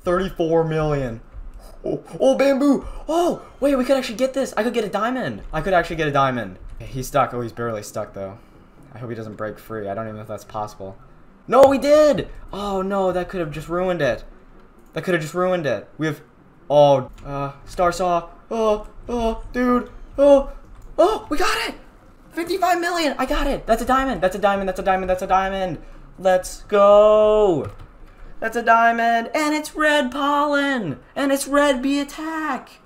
34 million. Oh, bamboo. Oh, wait, we could actually get this. I could get a diamond. I could actually get a diamond. He's stuck. Oh, he's barely stuck, though. I hope he doesn't break free. I don't even know if that's possible. No, we did. Oh, no, that could have just ruined it. That could have just ruined it. We have... Oh, Star Saw. Oh, dude. Oh, we got it. 55 million. I got it. That's a diamond. That's a diamond. That's a diamond. That's a diamond. Let's go. That's a diamond. And it's red pollen. And it's red bee attack.